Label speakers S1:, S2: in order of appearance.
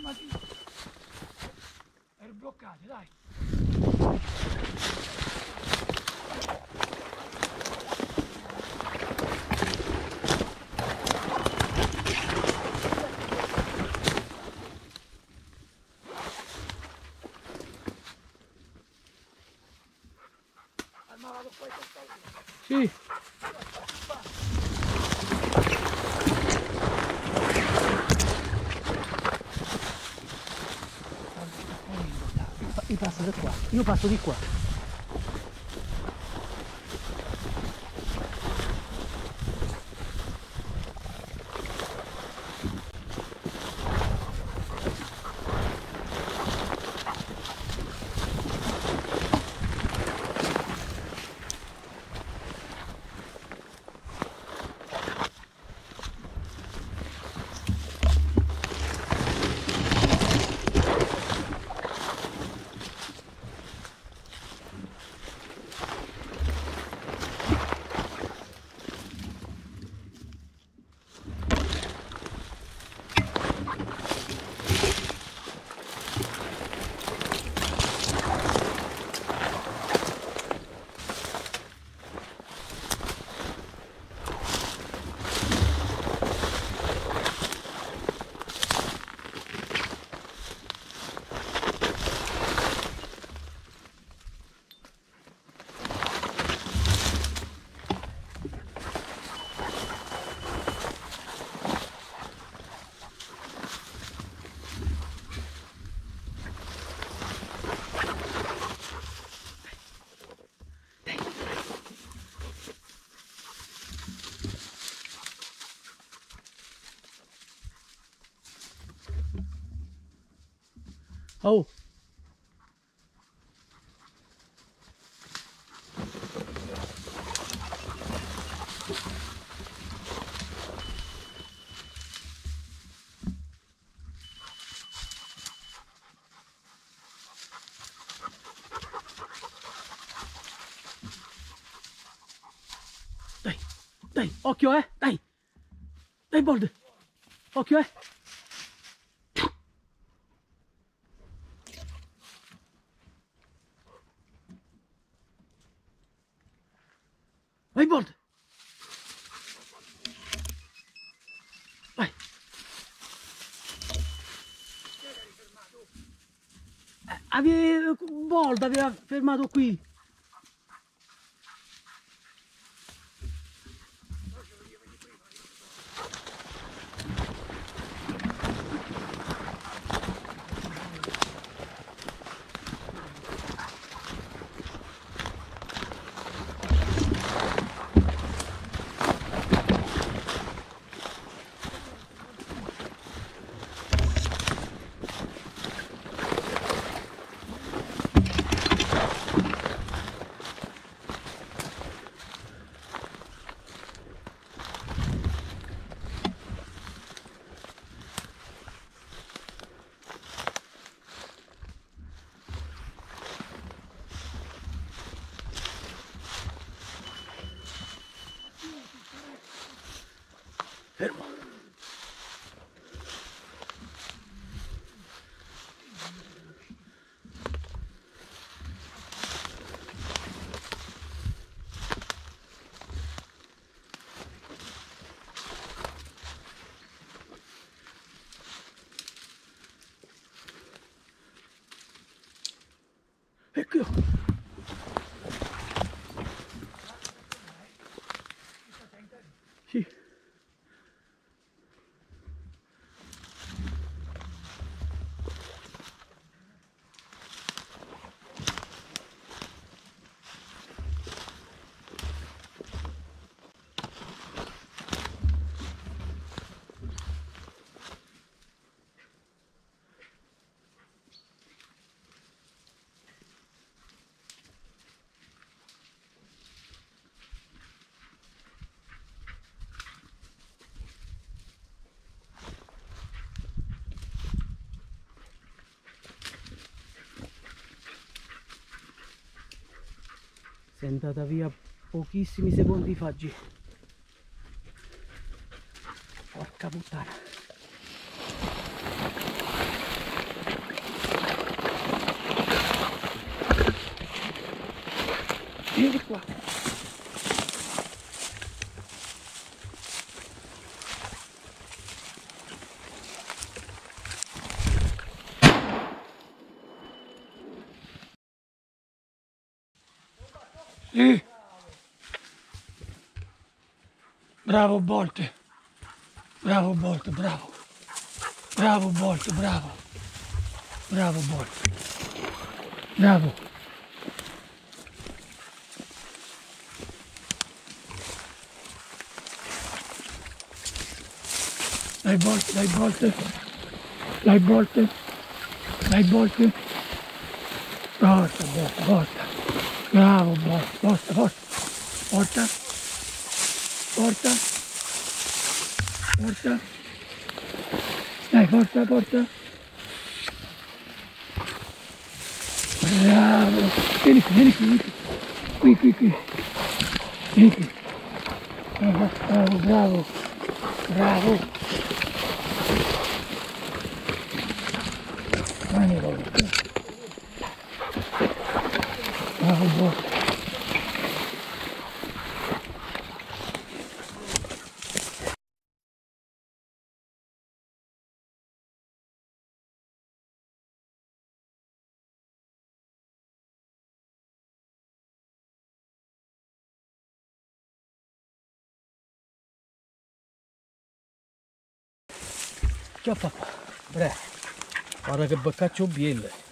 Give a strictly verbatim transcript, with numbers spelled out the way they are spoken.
S1: fermati. Ero bloccati, dai.
S2: Sì. Io passo da qua, io passo di qua. Oh! Dai, dai, occhio eh, dai! Dai Bold! Occhio eh! Vai Bold! Vai! Eh, aveva... Bold aveva fermato qui! Fermo! Ecco! Sì! È andata via pochissimi secondi fa, G. Porca puttana. vieni qua.
S1: Sì. Bravo Bolt. Bravo Bolt, bravo. Bravo Bolt, bravo. Bravo Bolt. Bravo. Dai Bolt, dai Bolt. Dai Bolt. Dai Bolt. Porta, porta, porta. Bravo Bolt, porta, porta. Porta. Porta. Porta. Dai, porta, porta. Bravo. Vieni qui, vieni qui, vieni qui. Qui, qui, qui. Vieni qui. Bravo, bravo, bravo. Bravo. Vieni, Bolt. Bravo, Bolt.
S2: Ciao papà, bre, guarda che boccaccio bielle.